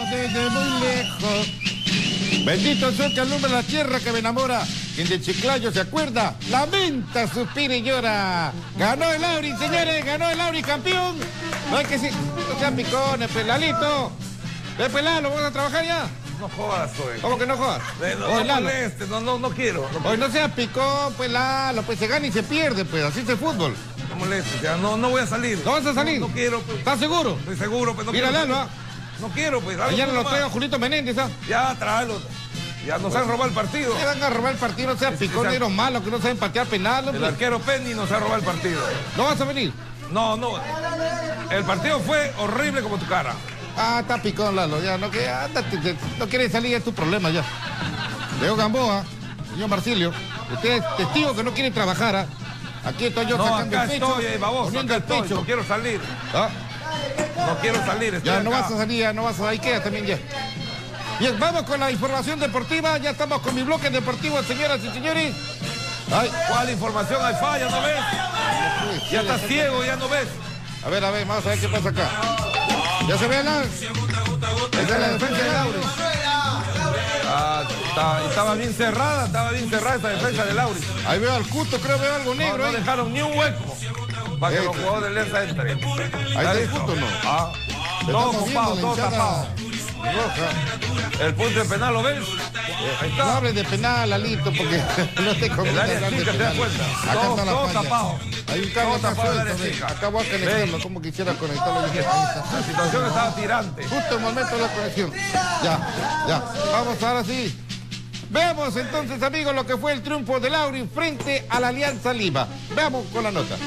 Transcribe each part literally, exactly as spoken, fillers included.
desde muy lejos. Bendito el sol que alumbra la tierra que me enamora. Quien de Chiclayo se acuerda, lamenta, suspira y llora. Ganó el Auri, señores, ganó el Auri, campeón. No hay que decir, no sean picones, pelalito. Ve, pelalo, ¿vamos a trabajar ya? No jodas, hoy. ¿Cómo que no jodas? Eh, no, Oye, no Lalo. moleste, no, no, no quiero. No, Hoy no seas picón, pues Lalo, pues se gana y se pierde, pues así es el fútbol. no moleste, ya, no, no voy a salir. ¿No vas a salir? No, no quiero, pues. ¿Estás seguro? Estoy seguro, pues no Mira, quiero. Lalo, ¿ah? No quiero, pues. Ayer no lo traigo a Julito Menéndez, ¿ah? Ya, tráelo. Ya nos han robado el partido. Se van a robar el partido, no seas picón, esa- negros malos que no saben patear penal, El hombre. arquero Penny nos ha robado el partido. ¿No vas a venir? No, no. El partido fue horrible como tu cara. Ah, está picón, Lalo, ya, no, que, ándate, te- no quieres salir, es tu problema ya. Leo Gamboa, señor Marcilio, usted es testigo que no quiere trabajar, ¿ah? Aquí estoy yo No, sacando acá el pecho, estoy, eh, baboso, poniendo acá el estoy. pecho. No quiero salir. ¿Ah? No quiero salir. Estoy Ya no acá. vas a salir, ya no vas a... Ahí queda también ya. Bien, vamos con la información deportiva, ya estamos con mi bloque deportivo, señoras y señores. Ay, ¿Cuál información hay falla? ¿No ves? Ya estás ciego, ya no ves. a ver, a ver, vamos a ver qué pasa acá. Ya se ve la... Esa es la defensa de Lauri. Ah, está- estaba bien cerrada, estaba bien cerrada esa defensa de Lauri. Ahí veo al Cuto, creo veo algo No, negro no ahí. dejaron ni un hueco para que Eh, los jugadores de Lenza entren. Ahí está el Cuto, ¿no? Ah, Te todo estamos viendo ocupado, la todo hinchada tapado. roja. El punto de penal, ¿lo ves? Ahí No está. hables de penal, Alito, porque no te conviene El área hablar de chica, ¿te penal. das cuenta? Acá Todo- está la todo falla. tapado. Hay un cable Todo acá tapado el suelto, área ve. chica. Acá voy a conectarlo, Ven. como quisiera conectarlo. Ahí está. La situación estaba tirante. Justo el momento de la conexión. Ya, ya. Vamos ahora sí. Veamos entonces, amigos, lo que fue el triunfo de Lauri frente a la Alianza Lima. Veamos con la nota.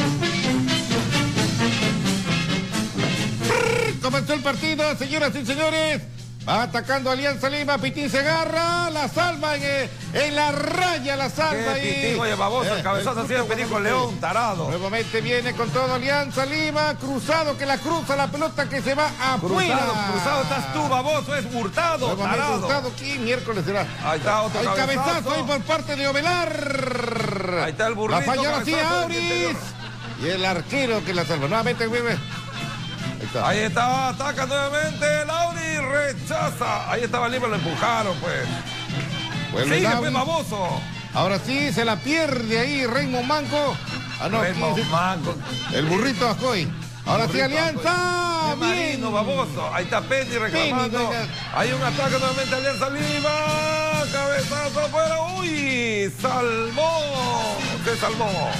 Comenzó el partido, señoras y señores. Va atacando Alianza Lima, Pitín se agarra, la salva en, eh, en la raya, la salva ¿Qué ahí. Pitín? Oye, baboso, el Eh, cabezazo así de Cuto Perico cuando- León, tarado. Nuevamente viene con todo Alianza Lima, cruzado que la cruza, la pelota que se va afuera. Cruzado, cruzado estás tú, baboso, es Hurtado, Nuevamente tarado. Hurtado, aquí miércoles será. Ahí está otro Hay cabezazo. cabezazo ahí por parte de Ovelar. Ahí está el burrito, La falla ahora sí cabezazo del Auris. interior. Y el arquero que la salva. Nuevamente, bebé. Ahí está. Ahí está, ataca nuevamente Lauri, rechaza. Ahí estaba Lima, lo empujaron, pues. Vuelve Sigue, Lauri. pues, baboso. Ahora sí, se la pierde ahí Raymond Manco. Ah, no, Raymond aquí es Manco. el burrito Ascoy. Ahora sí, Burrito Alianza. Qué Bien. marino, baboso. Ahí está Penny reclamando. Penny, oiga. Hay un ataque nuevamente Alianza Lima. Cabezazo afuera. Uy, salvó. Se salvó.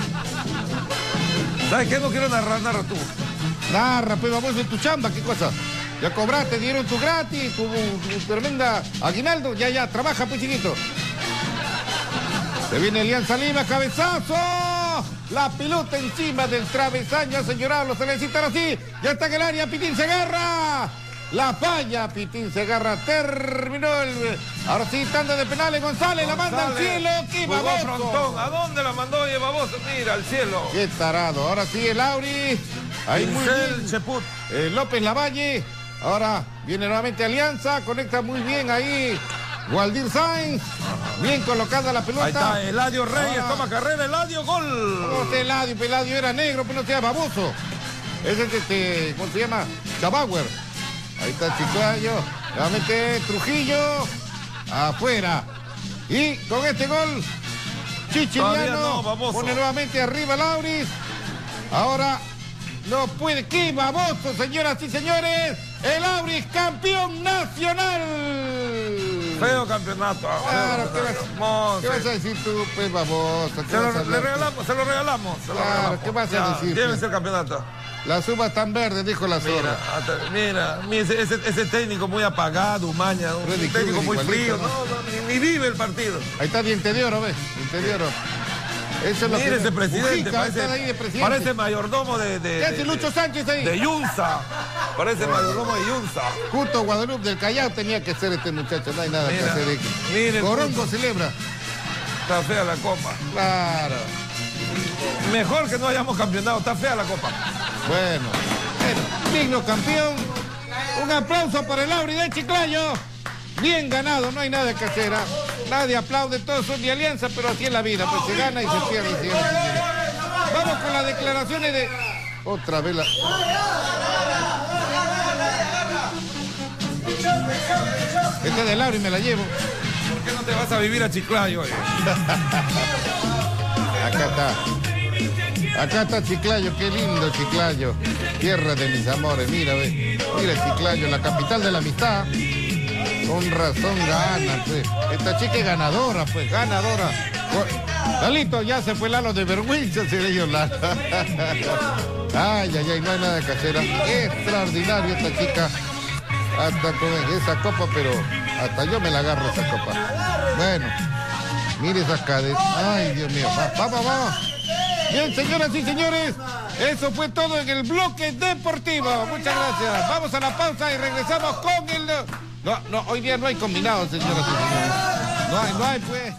¿Sabes qué? No quiero narrar, narra tú. Narra, pues vamos en tu chamba, ¿qué cosa? Ya cobraste, dieron tu gratis, tu, tu tremenda aguinaldo. Ya, ya, trabaja, pues, chiquito. Se viene Alianza Lima, cabezazo. La pelota encima del travesaño, señorado, se necesitan así. Ya está en el área, Pitín se agarra. La falla, Pitín se agarra. Terminó el... Ahora sí, tanda de penales, González, la manda al cielo. ¡Qué Jugó baboso! Frontón. ¿A dónde la mandó, oye, baboso? Mira, al cielo. ¡Qué tarado! Ahora sí, el Auri. Ahí muy Pincel, bien. Cheput. Eh, López Lavalle. Ahora viene nuevamente Alianza. Conecta muy bien ahí. Waldir Sainz. Bien colocada la pelota. Ahí está Eladio Reyes, Ah. toma carrera, Eladio, gol. No sé, Eladio, pues Eladio era negro, pero no sea baboso. Ese es este, ¿cómo se llama? Chabauer. Ahí está Chicuayo. Nuevamente Trujillo. Afuera. Y con este gol, Todavía Chichiliano no, baboso. pone nuevamente arriba Lauris. Ahora no puede. ¡Qué baboso, señoras y señores! El Auris campeón nacional. Feo campeonato. Claro, feo ¿qué vas, campeonato. ¿qué vas a decir tú, pues, baboso? ¿Qué Se lo, vas a le hablar tú? regalamos, se lo regalamos. Se lo Claro, regalamos. ¿qué vas a Ya, decir, Llévense pues? el campeonato. Las uvas tan verdes, dijo la Mira, zorra. hasta- mira, mira, ese, ese- ese técnico muy apagado, Maña, un Freddy técnico Krueger muy igualito, frío, ¿no? no, no, ni, ni vive el partido. Ahí está Diente de Oro, ¿ves? Diente de Oro. Eso es lo Mira que... ese presidente, Mujica, está ahí de parece, presidente. parece mayordomo de, de, ¿Qué hace de- Lucho Sánchez ahí? de Yunza. Parece mayordomo de Yunza. Justo Guadalupe del Callao tenía que ser este muchacho, no hay nada Mira, que hacer aquí. mire, Corongo celebra. Está fea la copa. Claro. Mejor que no hayamos campeonado, está fea la copa. Bueno, bueno, digno campeón. Un aplauso para el Auri de Chiclayo. Bien ganado, no hay nada que hacer. ¿Ah? Nadie aplaude, todos son de Alianza, pero así es la vida, pues se gana y se pierde. Y se gana y se pierde. Vamos con las declaraciones de... Otra vez la... Este es de Lauro y me la llevo. ¿Por qué no te vas a vivir a Chiclayo? Eh? Acá está. Acá está Chiclayo, qué lindo Chiclayo. Tierra de mis amores, mira, ve. Mira Chiclayo, la capital de la amistad. Con razón gana, pues. Esta chica es ganadora, pues, ganadora. Lalito, ya se fue Lalo de vergüenza, se le dio Lalo. Ay, ay, ay, no hay nada de casera. Extraordinario esta chica. Hasta con esa copa, pero hasta yo me la agarro esa copa. Bueno, mire esas cadenas. Ay, Dios mío. Va, vamos, vamos. Bien, señoras y señores, eso fue todo en el bloque deportivo. Muchas gracias. Vamos a la pausa y regresamos con el... No, no, hoy día no hay combinado, señoras y señores. No hay, no hay, pues.